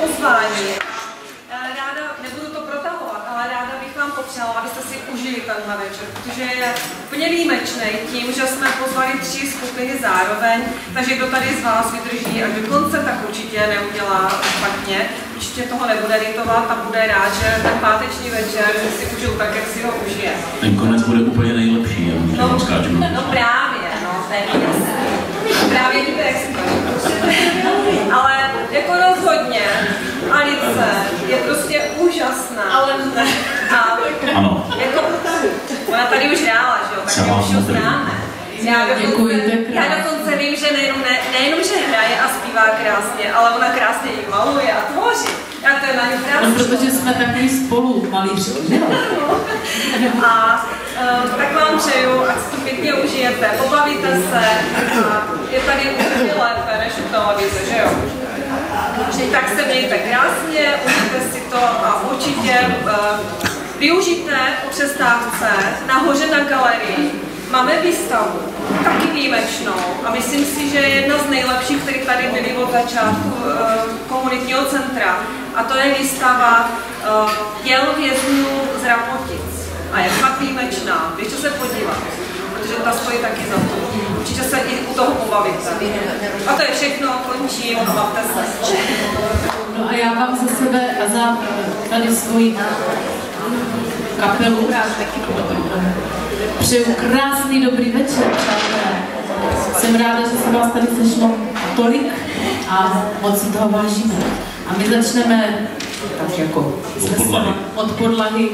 pozvání. Ráda, nebudu to protahovat, ale ráda bych vám popřála, abyste si užili tenhle večer, protože je úplně výjimečný tím, že jsme pozvali 3 skupiny zároveň, takže kdo tady z vás vydrží až do konce, tak určitě neudělá špatně. Určitě toho nebude litovat a bude rád, že ten páteční večer si užil tak, jak si ho užije. Ten konec bude úplně nejlepší, já můžu skáču. No právě, no, to je jasný. Právě víte, jak si ale jako rozhodně, Alice je prostě úžasná. Ale ano. Jako, ona tady už hrála, že jo, tak my už ho známe. Já dokonce vím, že nejenom, že hraje a zpívá krásně, ale ona krásně i maluje a tvoří. A to je na ní krásně. No, protože jsme takový spolu malířky. A tak vám přeju, ať si to pěkně užijete, pobavíte se. A je tady úplně lépe než u televize, že jo? Tak se mějte krásně, užijte si to a určitě využijte o přestávce nahoře na galerii. Máme výstavu, taky výjimečnou a myslím si, že je jedna z nejlepších, které tady byly od začátku komunitního centra. A to je výstava děl vězňů z Rapotic. A je fakt výjimečná, běžte se podívat, protože ta stojí taky za to. Určitě se i u toho pobavíte. A to je všechno, končím, bavte se. No a já vám za sebe a za tady svoji kapelu přeju krásný dobrý večer, přátelé. Jsem ráda, že se vás tady sešlo tolik a moc si toho vážíme. A my začneme tak jako od podlahy.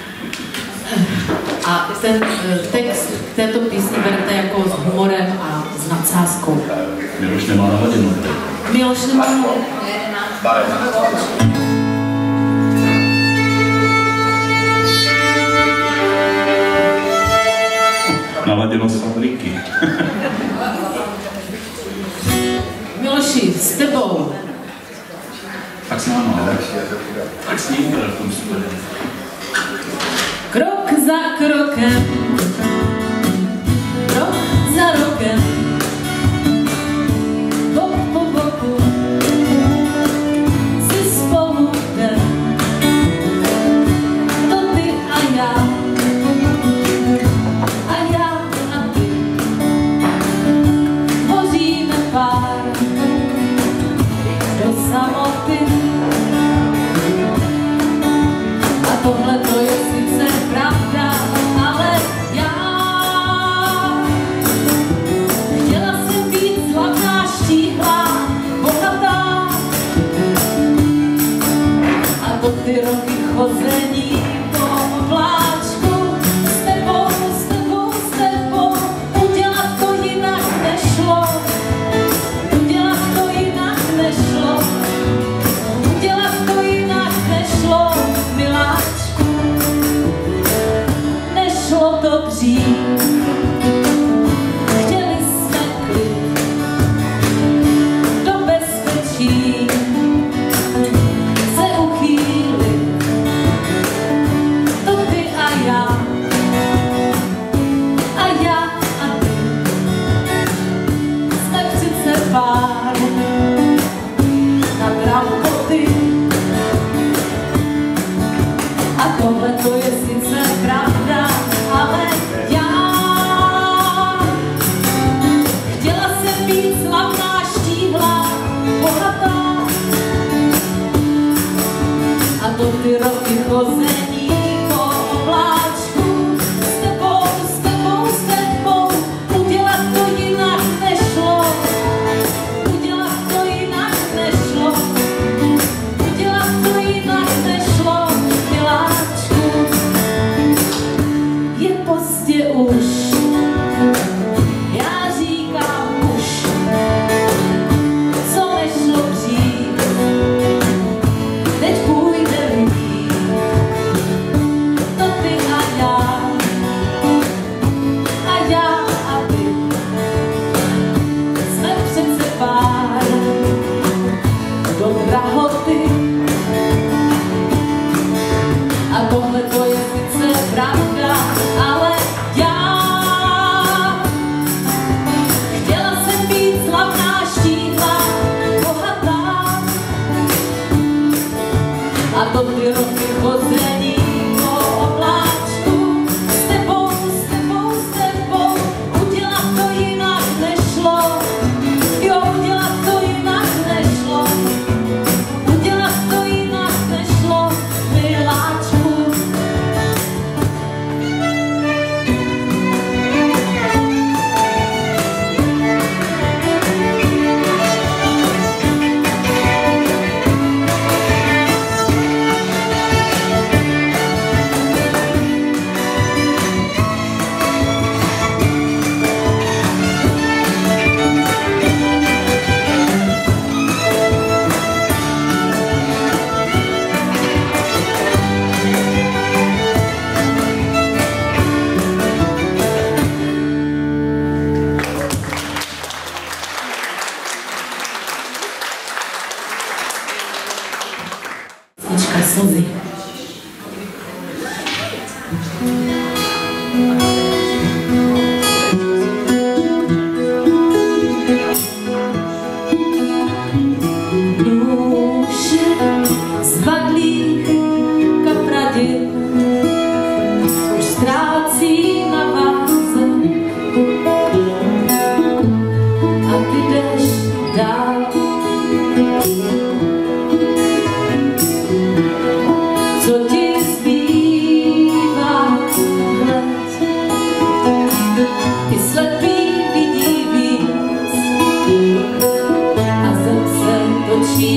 A ten text k této písni berte jako s humorem a s nadsázkou. Miloš nemá naladěnou. Miloš nemá naladěnou. Naladěnou z fabriky. Miloši, s tebou. Tak s náma. Tak s ním v tom super. Krok za krokem, rok za rokem, bok po boku, si spolu jdem. To ty a já a ty, tvoříme pár do samoty. A tohle to je sice pravda, ale já chtěla jsem být slavná, štíhlá, bohatá. A to ty roky chození po pláčku s tebou, udělat to jinak nešlo. Udělat to jinak nešlo. Udělat to jinak nešlo, miláčku. Nešlo to dřív. Chtěli jsme klid do bezpečí se uchýlit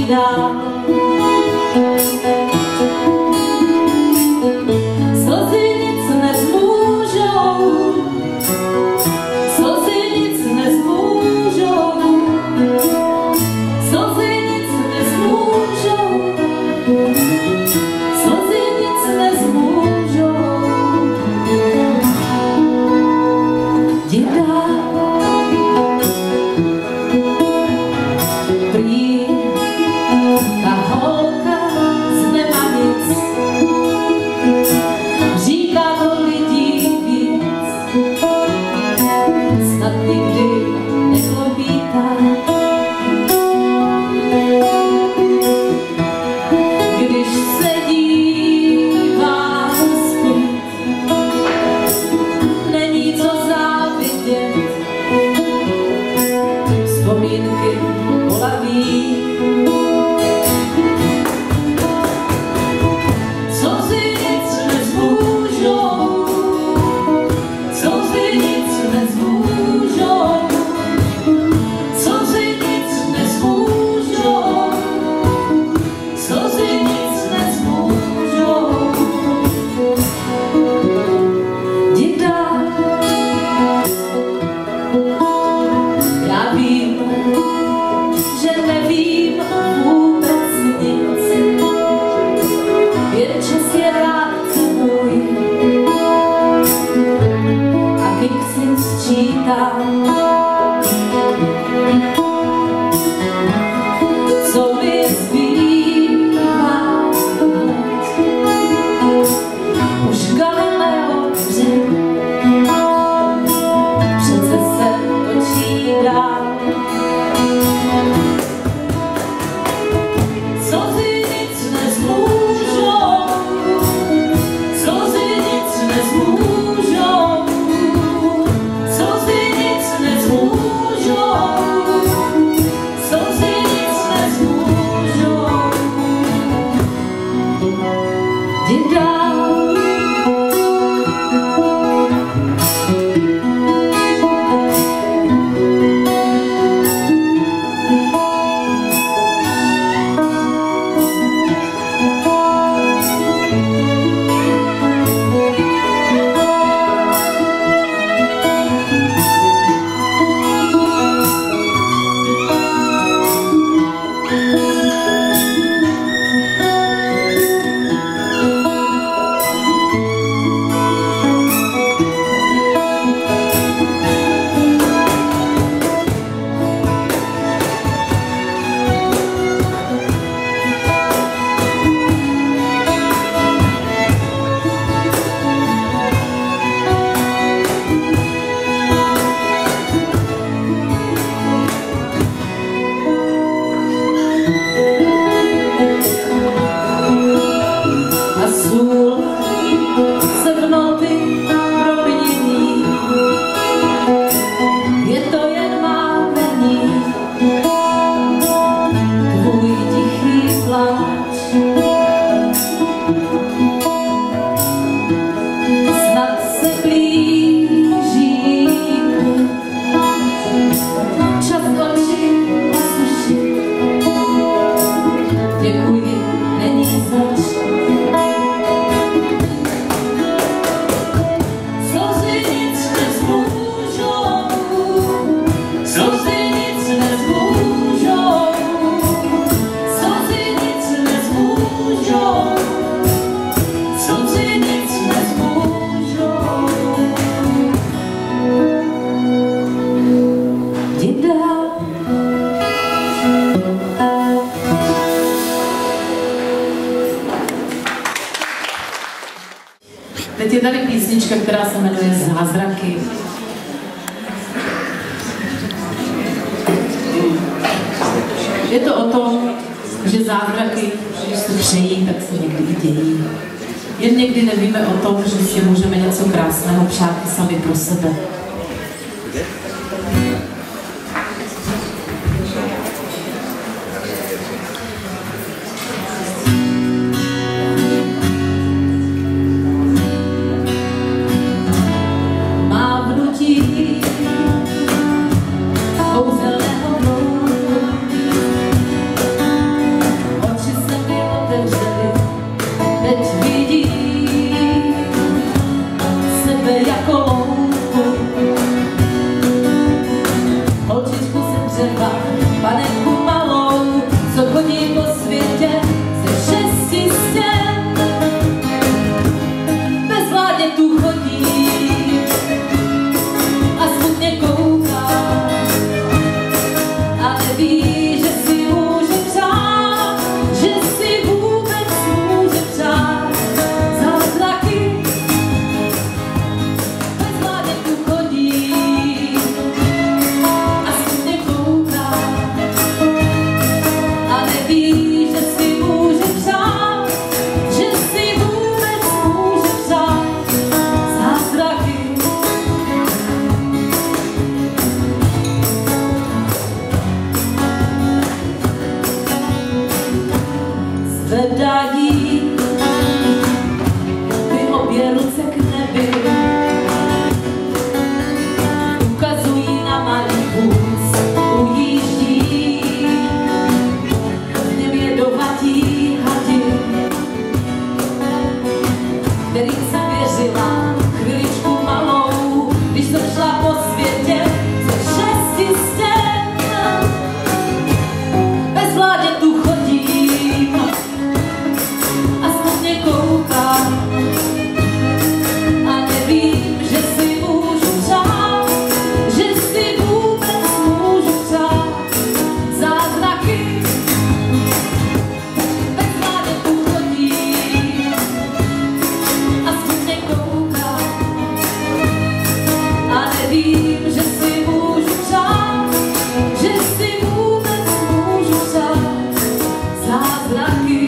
střídá. Slzy nic nezmůžou, slzy nic nezmůžou, slzy nic nezmůžou, slzy nic nezmůžou. Děda prý ta holka z Nemanic říká to lidí víc, snad nikdy nechlopítá. Když se dívá zpět, není co závidět, vzpomínky bolaví. Slzy nic nezmůžou, slzy nic nezmůžou, slzy nic nezmůžou, slzy nic nezmůžou. Děda, já vím, že nevím vůbec nic, jen čas je rádce můj a kých si sčítám. Co mi zbývá let, už Galileo řekl, přece se točí dál. Slzy nic nezmůžou, slzy nic nezmůžou, slzy nic nezmůžou, slzy nic nezmůžou. Děda a sůl se v noty promění, je to jen mávení, tvůj tichý pláč. Snad se blíží čas oči osušit, děkuji, není zač. Slzy nic nezmůžou, slzy nic nezmůžou, slzy nic nezmůžou, slzy nic nezmůžou. Děda teď je tady písnička, která se jmenuje Zázraky. Je to o tom, že zázraky, když se přejí, tak se někdy i dějí. Jen někdy nevíme o tom, že si můžeme něco krásného přát i sami pro sebe. třeba panenku malou, co chodí po světě ze 6 stěn. Bezvládně tu chodí a smutně kouká a neví, že si může přát, že si vůbec může přát zázraky. Bezvládně tu chodí a smutně kouká a neví, že si může přát, že si vůbec může přát zázraky. Zvedají ty obě ruce k nebi, ukazují na malý vůz, ujíždí, v něm jedovatí hadi, kterým jsem věřila chviličku malou, když jsem šla po světě ze 6 stěn. Bezvládně tu chodím a smutně koukám a nevím, že si můžu přát, že si vůbec můžu přát zázraky. Bezvládně tu chodím a smutně koukám a nevím, že si můžu přát, že si vůbec můžu přát zázraky.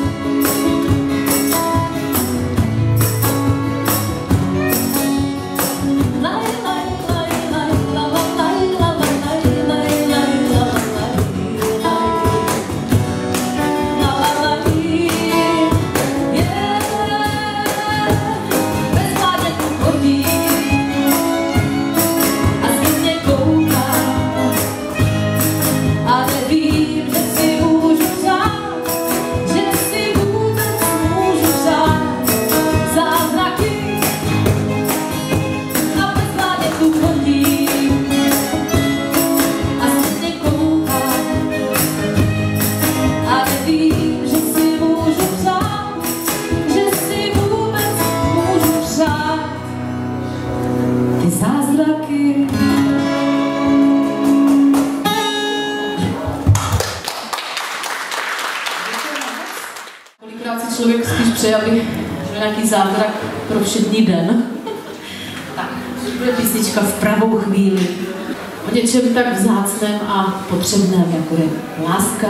Bezvládně tu chodí a smutně kouká a nevím, že si můžu přát, že si vůbec můžu přát zázraky. A bezvládně tu chodí a smutně kouká a nevím, že si můžu přát, že si vůbec můžu přát ty zázraky. Kolikrát si člověk spíš přeje, aby byl nějaký zázrak pro všední den. Tak, už bude písnička v pravou chvíli. O něčem tak vzácném a potřebném, jako je láska.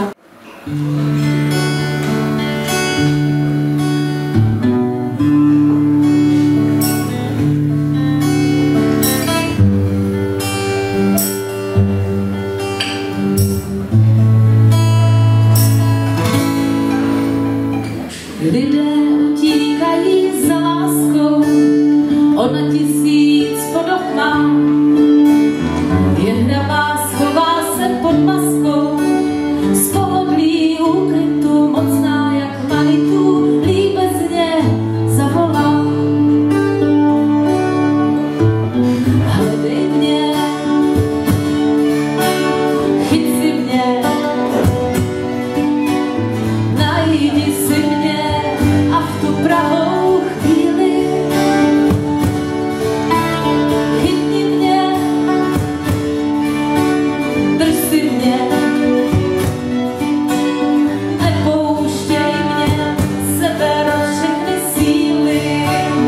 Lidé utíkají za láskou, ona 1000 podob má. Je hravá, schová se pod maskou, z pohodlí úkrytu mocná jak Manitu, líbezně zavolá. Hledej mě, chyť si mě, najdi si mě a v tu pravou chvíli chytni mě, drž si mě, nepouštěj mě, seber všechny síly.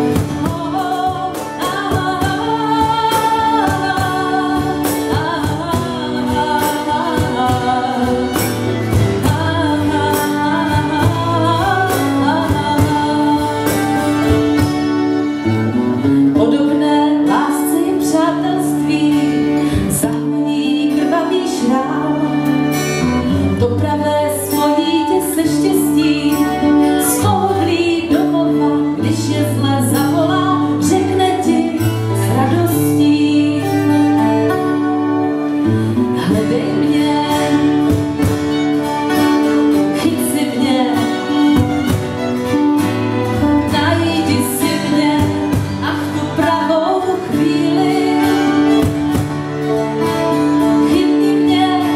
Podobné lásce je přátelství, zahoní krvavý šrám. To pravé svojí tě se štěstí, z pohodlí domova, když je zle zavolá, řekne ti s radostí. Hledej mě, chyť si mě, najdi si mě a v tu pravou chvíli chytni mě,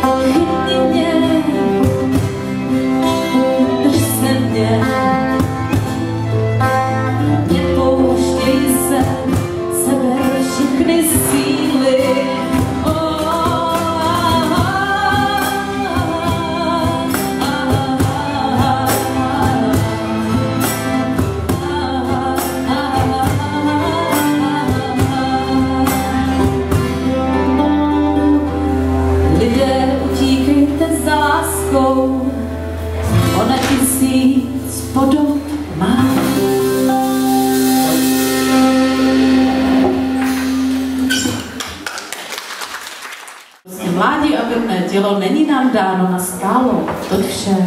Mládí a pevné tělo není nám dáno na stálo, to vše.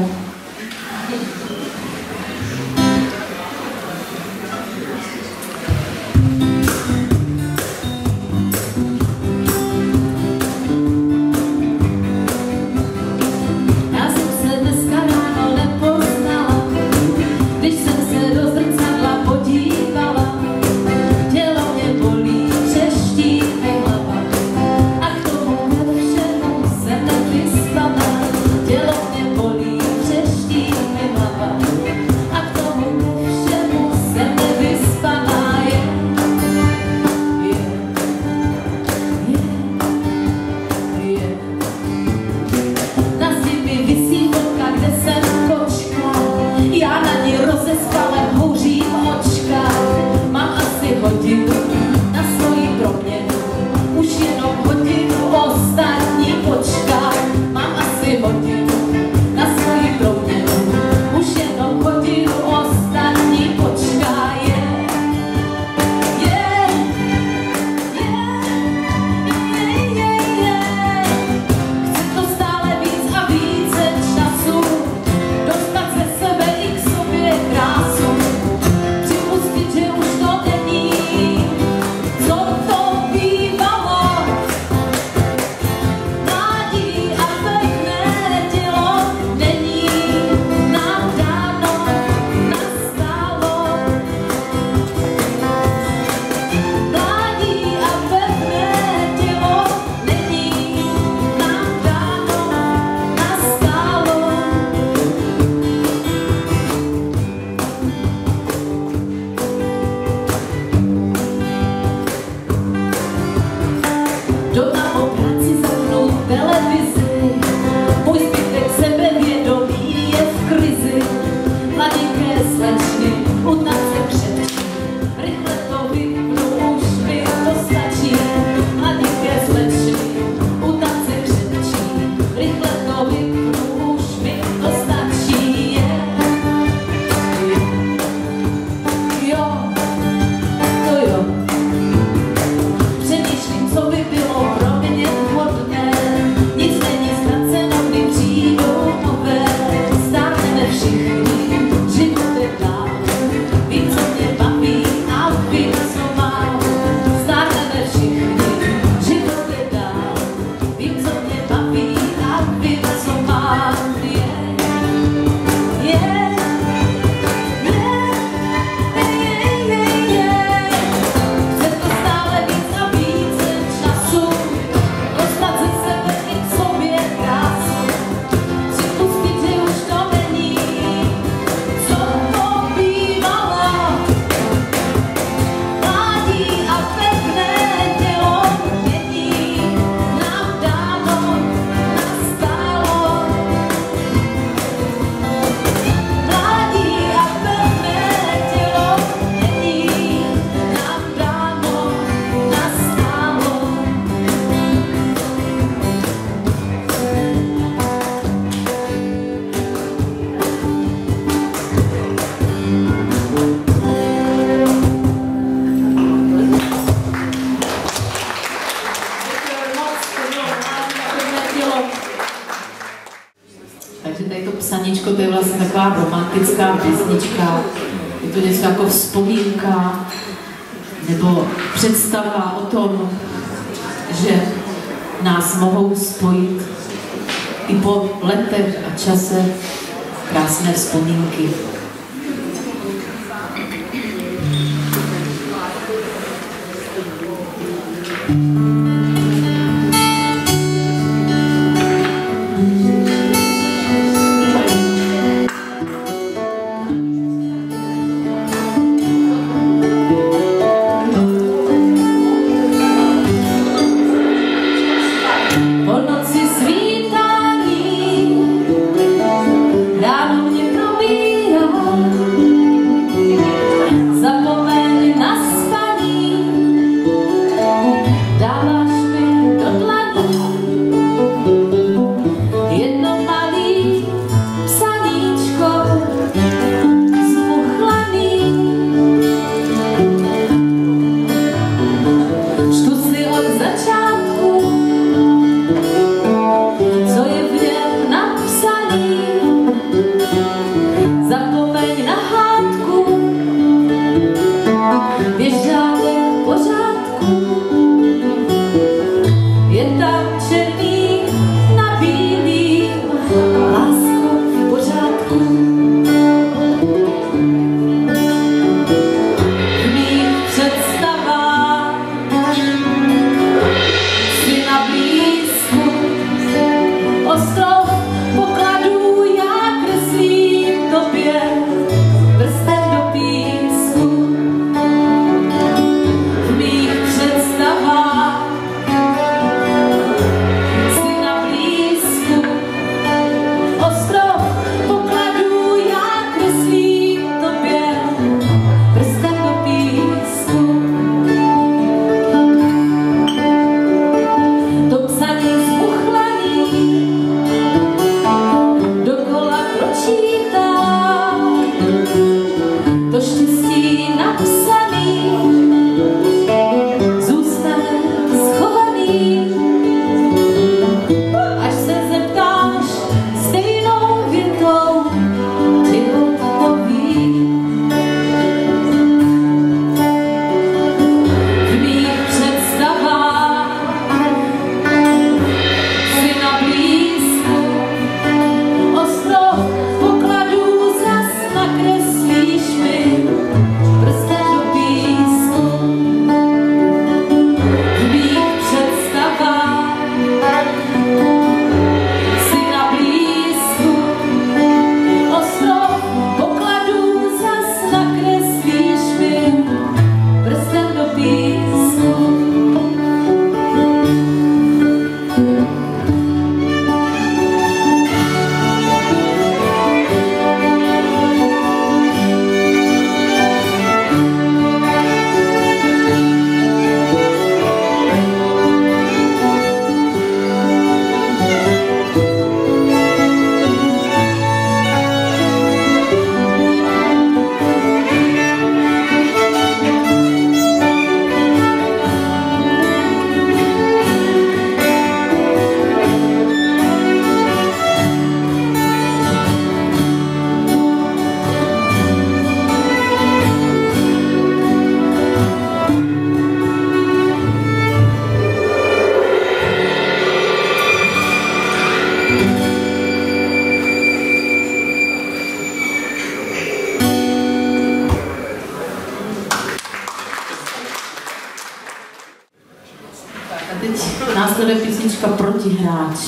Psaníčko, to je vlastně taková romantická písnička, je to něco jako vzpomínka nebo představa o tom, že nás mohou spojit i po letech a čase krásné vzpomínky. písnička Protihráč.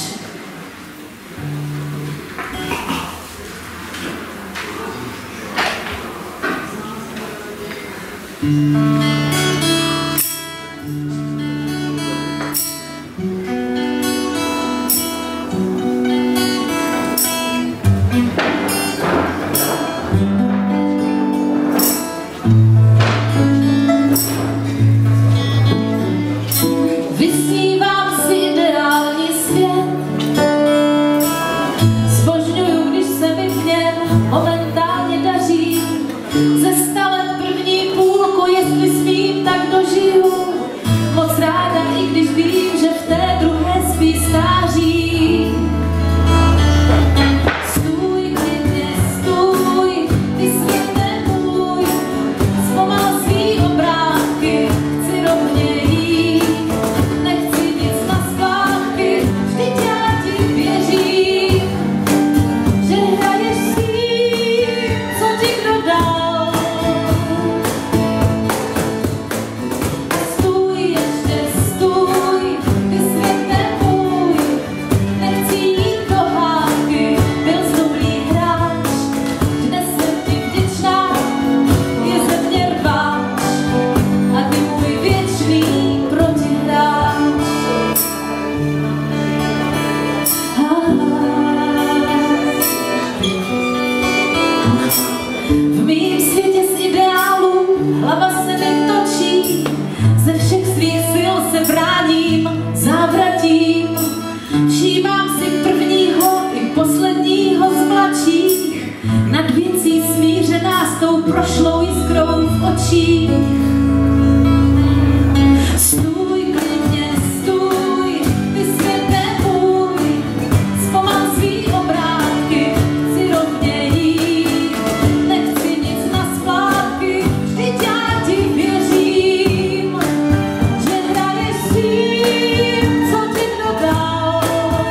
Vysnívám si ideální svět, zbožňuju, když se mi v něm momentálně daří. Ze 100 let první půlku, jestli smím, tak dožiju. Moc ráda, i když vím, že v té druhé spí stáří. Stůj, klidně stůj, ty světe můj, zpomal svý obrátky, chci rovně jít. Nechci nic na skládky, vždyť já ti věřím, že hraješ s tím, co ti kdo dal. Stůj, ještě stůj, ty světe můj, nechci jít do hádky, byl jsi dobrý hráč, dnes jsem ti vděčná, je ze mě rváč, a ty můj věčný protihráč. V mým světě z ideálu hlava se mi točí, ze všech svých sil se bráním závratím. Všímám si prvního i posledního z mladších, nad věcí smířená s tou prošlou jiskrou v očích. Stůj, klidně stůj, ty světe můj, zpomal svý obrátky, chci rovně jít. Nechci nic na splátky, vždyť já ti věřím, že hraješ s tím, co ti kdo dal.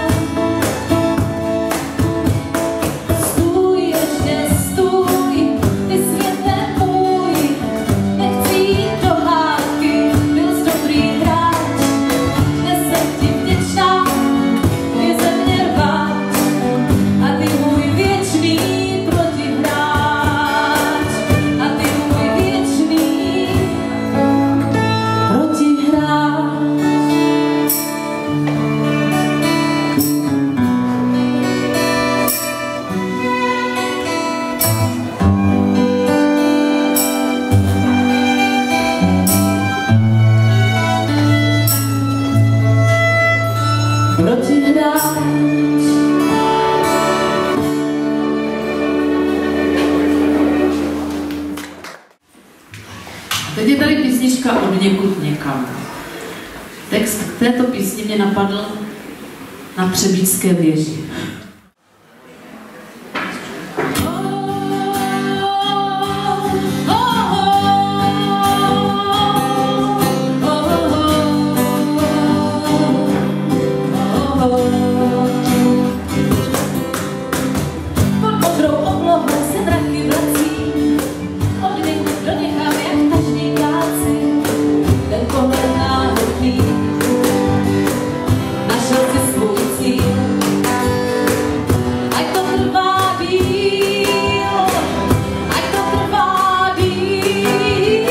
Stůj, ještě stůj, ty světe můj, nechci jít do hádky, byl jsi dobrý hráč, dnes jsem ti vděčná, je ze mě rváč, a ty můj věčný protihráč, a ty můj věčný protihráč. Protihráč. Teď je tady písnička Od někud někam. Text k této písni mě napadl na Třebíčské věži. Pod modrou oblohou se mraky vrací, od někud do někam, jak tažní ptáci. Ten pohled náhodný našel si svůj cíl. Ať to trvá díl, ať to trvá díl.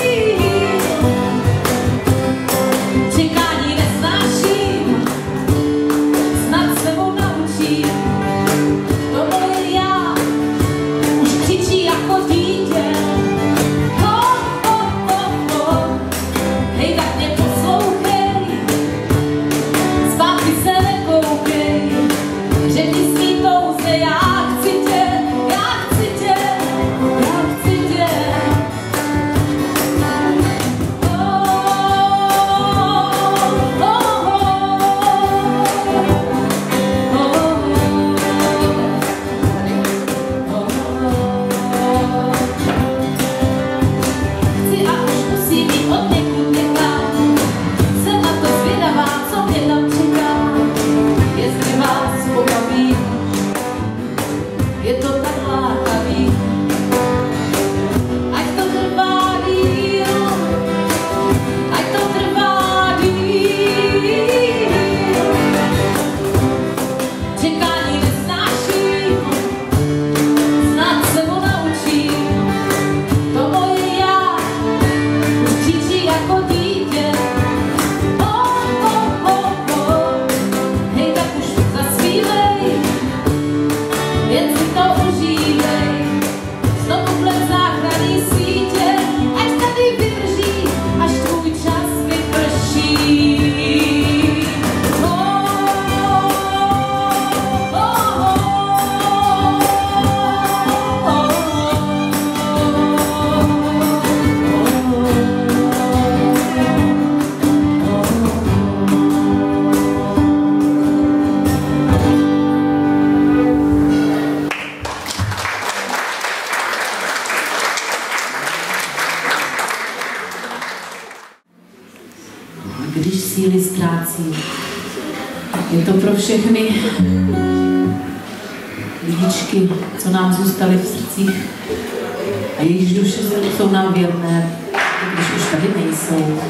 Čekání nesnáším, snad se mu naučím. To moje já už křičí jako dítě. Ho, ho, ho, ho. Hej, tak mě poslouchej, zpátky se nekoukej. Řekni svý touze, já chci tě, já chci tě, já chci tě. Chci a už musím jít od někud někam. Jsem na to zvědavá, co mě tam čeká. Jestli vás pobaví, je to tak lákavý. Ať to trvá díl, ať to trvá díl. všechny lidičky, co nám zůstaly v srdcích a jejichž duše jsou nám věrné, i když už tady nejsou.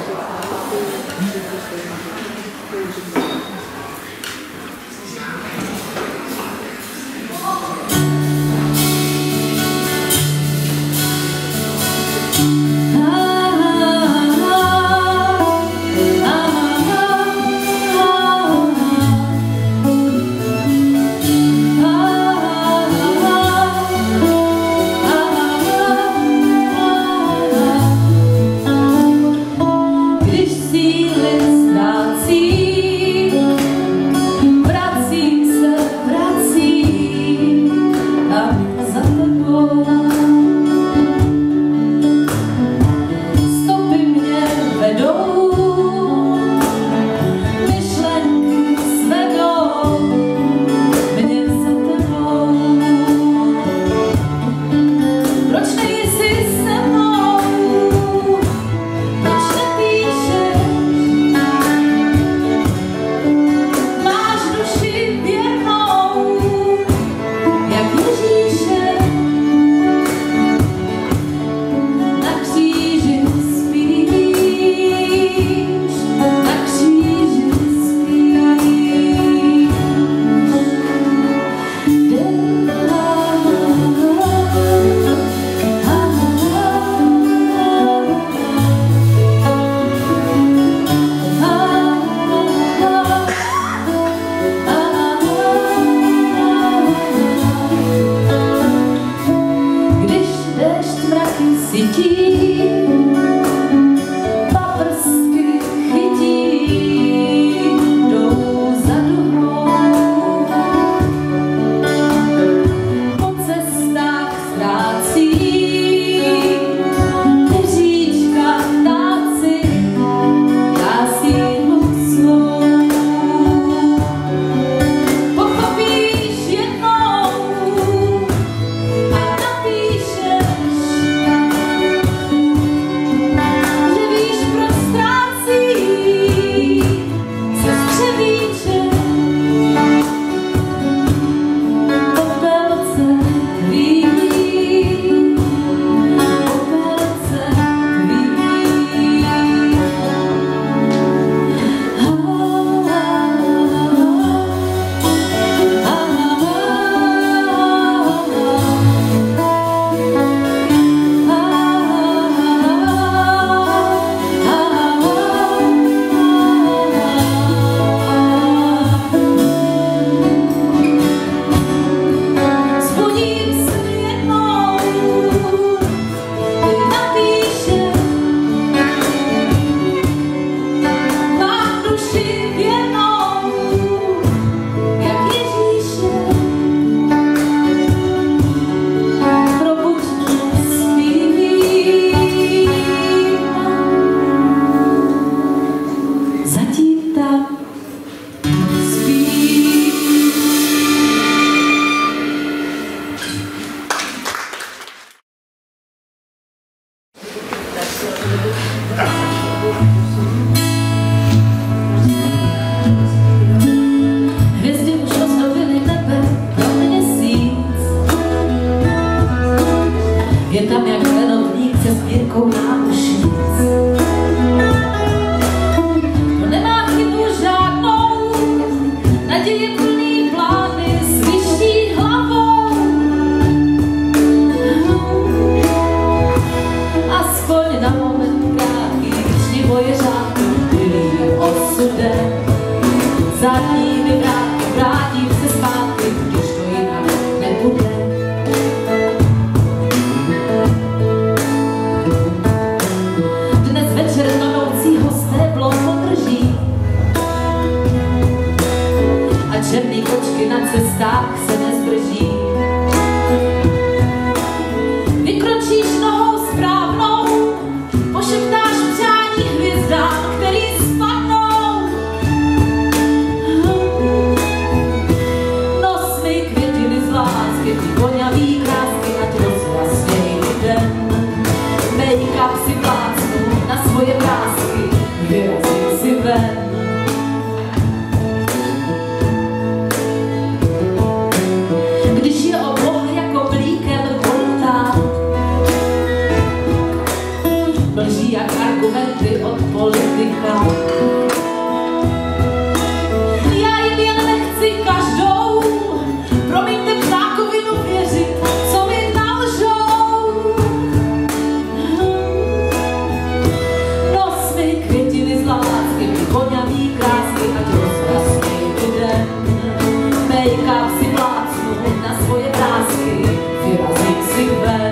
make-up si plácnu na svoje vrásky, vyrazím si ven.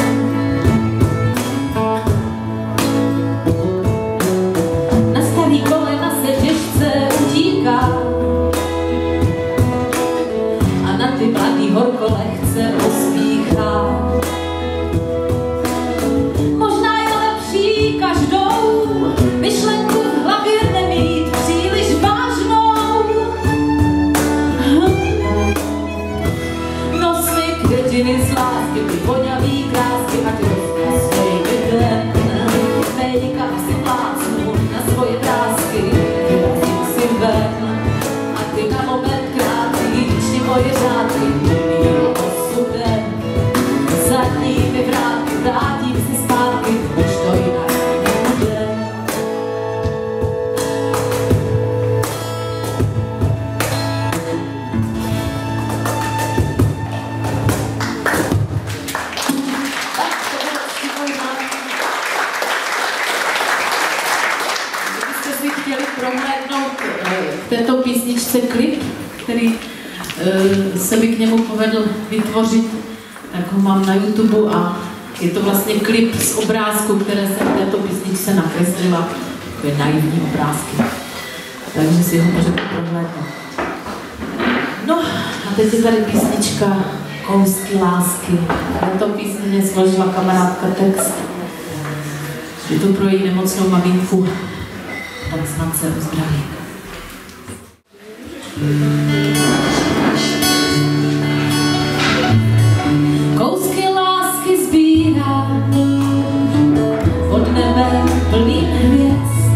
Na starý kolena se těžce utíká a na ty mladý horko lehce pospíchá. Možná je lepší každou myšlenku v hlavě nemít příliš vážnou. Nos mi květiny z lásky, ty voňavý krásky, ať rozkaznej den. Make-up si plácnu na svoje vrásky, vyrazím si ven. A ty na moment krátký, čti moje řádky, mým osudem. Zadními vrátky vrátím si zpátky, už to jinak nebude. Kdybyste si chtěli prohlédnout k této písničce klip, který se mi k němu povedl vytvořit, tak ho mám na YouTube a je to vlastně klip z obrázků, které jsem v této písničce nakreslila. To je naivní obrázky. Takže si ho můžete prohlédnout. No a teď je tady písnička Kousky lásky. Této písně složila kamarádka text. Je to pro její nemocnou maminku. Tak snad se uzdraví. Kousky lásky sbírám pod nebem plným hvězd.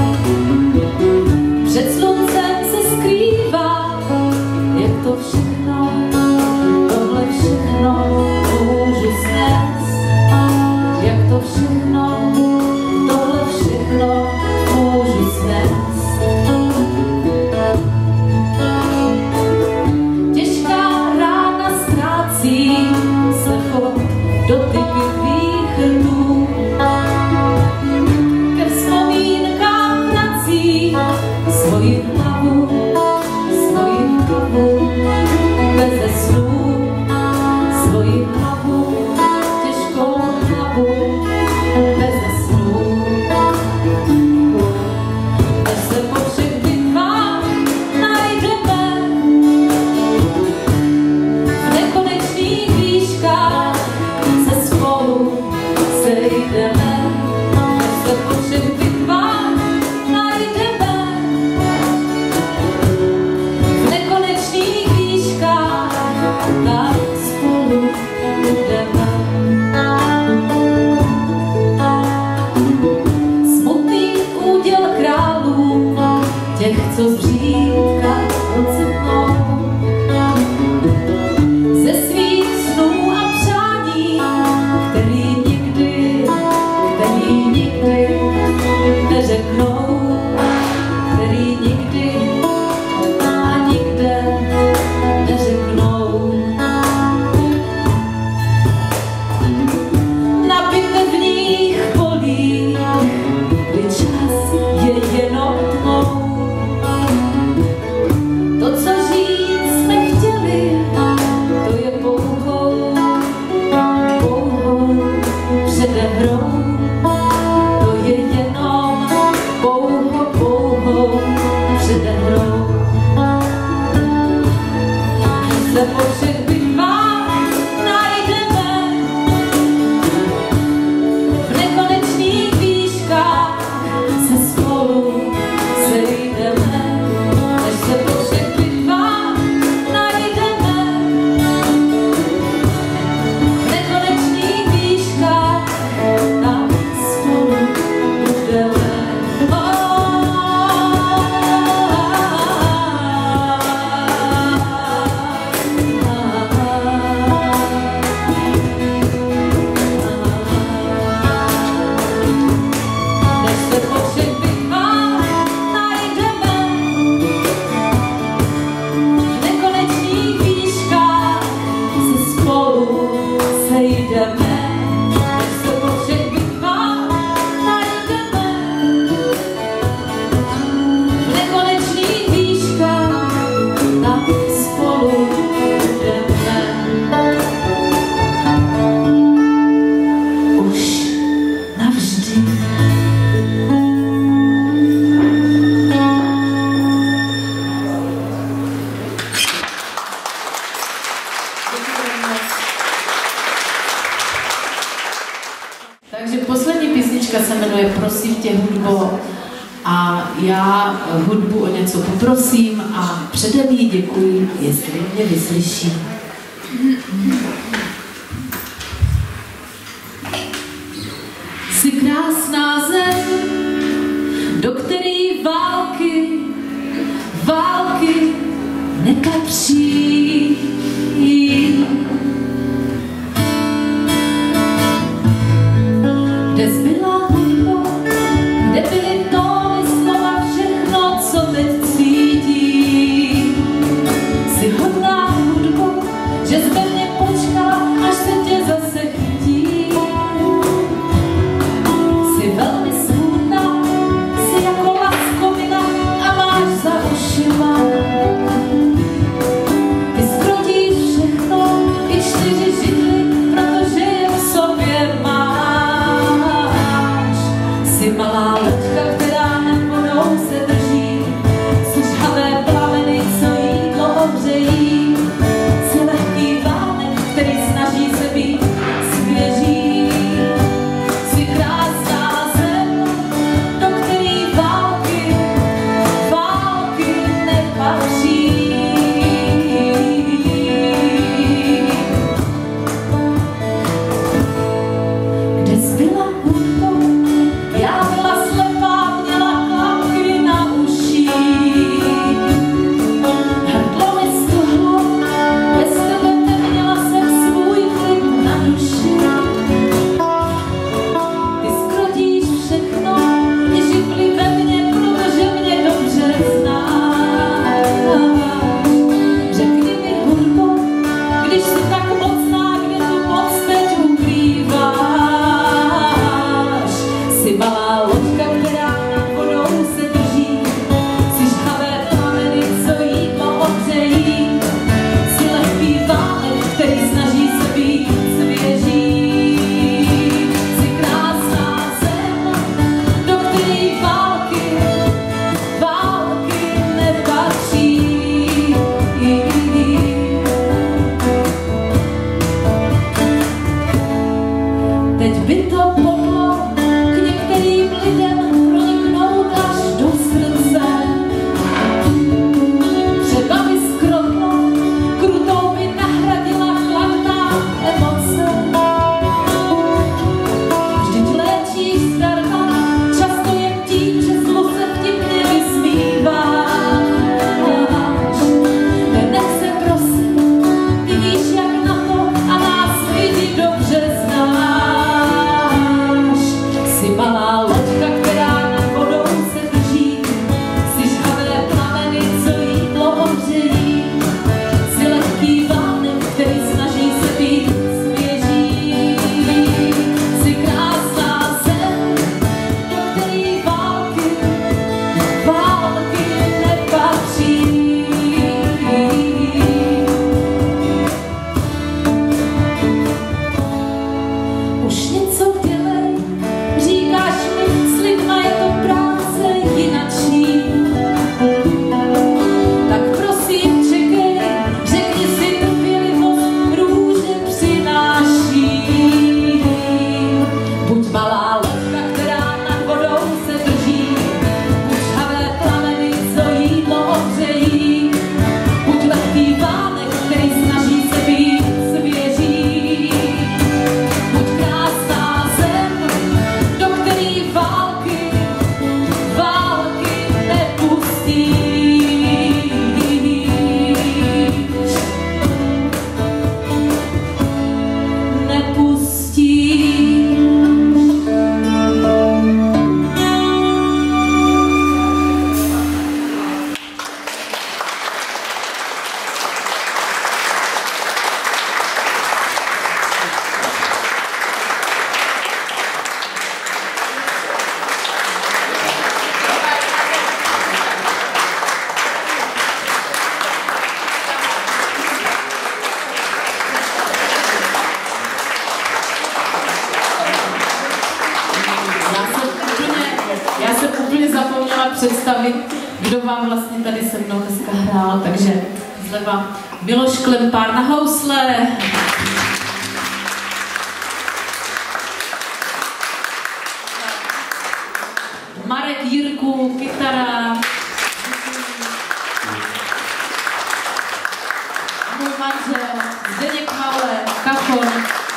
Před sluncem se skrývá, jak to všechno, tohle všechno můžu snést. Jak to všechno, tohle všechno můžu snést. Těžká rána ztrácí se chod dotyky tvých rtů. Ke vzpomínkám vrací svoji hlavu beze snů, svoji hlavu, těžkou hlavu beze snů. Až se po všech bitvách najdeme v nekonečných výškách, se spolu sejdeme. Až se po všech bitvách najdeme v nekonečných výškách, tak spolu budeme. Smutný úděl králů, těch, co zřídka ocitnou. Ze svých snů a přání, který nikdy neřeknou, který nikdy a nikde neřeknou. Na bitevních polích, kdy čas je jenom tmou. To, co říct nechtěli, to je pouhou předehrou. To je jenom pouhou předehrou. Se po všech bitvách najdeme v nekonečných výškách, se spolu sejdeme. Až se po všech bitvách najdeme v nekonečných výškách, tak spolu budeme. písnička se jmenuje Prosím tě hudbo a já hudbu o něco poprosím a předem jí děkuji, jestli mě vyslyší. Jsi krásná zem, do který války nepatří. Kde zbyla hudba, kde byly tóny slova, všechno, co teď cítím. Jsi hodná hudbo, že jsi ve mně počkala, až se tě zase chytím. Jsi velmi smutná, jsi jako laskovina a máš za ušima. Ty zkrotíš všechno, i 4 židly, protože je v sobě máš. Jsi malá loďka, která nad vodou se drží, jsi žhavé plameny, co jídlo ohřejí. Jsi lehký vánek, který snaží se být svěží. Jsi krásná zem, do který války nepatří. Kde zbyla hudba? Já byla slepá, měla klapky na uších. Hrdlo mi stuhlo, bez tebe neměla jsem svůj klid na duši. Ty zkrotíš všechno, i živly ve mně, protože mě dobře znáš. Řekni mi hudbo, když jsi tak mocná, kde tu moc teď ukrýváš. Jsi malá loďka, která nad vodou se drží, jsi žhavé plameny, co jídlo ohřejí. Jsi lehký vánek, který snaží se být svěží. Jsi krásná zem, do který války nepatří. Teď by to mohlo k některým lidem proniknout až do srdce. Třeba by skrotla, krutou by nahradila chladná emoce. Vždyť léčíš zdarma, často jen tím, že zlu se vtipně vysmíváš. Nenech se prosím, ty víš jak na to a nás lidi dobře znáš. Jsi malá loďka, která nad vodou se drží, jsi žhavé plameny, co jídlo ohřejí. Jsi lehký vánek, který snaží se být svěží. Jsi krásná zem, do který války nepatří. Už něco dělej, říkáš mi, s lidma je to práce jinačí. Tak prosím čekej, řekni si trpělivost, růže přináší. Buď malá loďka, která nad vodou se drží, buď žhavé plameny, co jídlo ohřejí. Buď lehký vánek, který snaží se být svěží. Buď krásná zem, do který války představit, kdo vám vlastně tady se mnou dneska hrál. Takže zleva Miloš Klempár na housle. zpěvu, kytara. Můj manžel, Zdeněk Maule, kachon.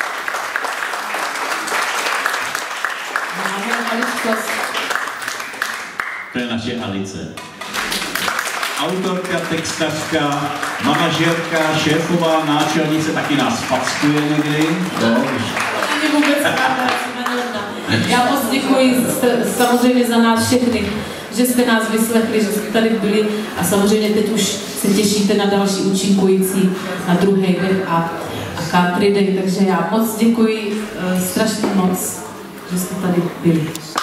To je naše Alice. Autorka, textařka, manažerka, šéfová, náčelnice, taky nás fackuje někdy. Není vůbec pravda, já moc děkuji samozřejmě za nás všechny, že jste nás vyslechli, že jste tady byli a samozřejmě teď už se těšíte na další účinkující, na druhý den a country day, takže já moc děkuji, strašně moc, že jste tady byli.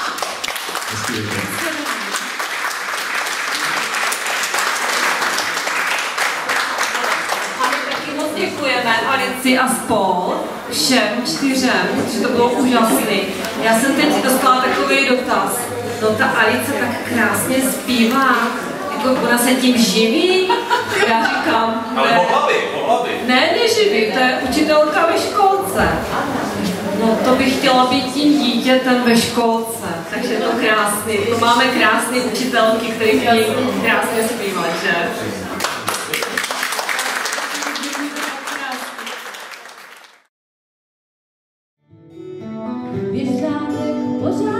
Děkujeme Alici a spol, všem 4, protože to bylo úžasné. Já jsem teď dostala takový dotaz. No ta Alice tak krásně zpívá, jako ona se tím živí? Já říkám, ne. Ale po hlavě. Ne, neživí, to je učitelka ve školce. No to bych chtěla být tím dítětem ve školce, takže je to krásný. To máme krásné učitelky, které chtějí krásně zpívat, že? Věřátek pořád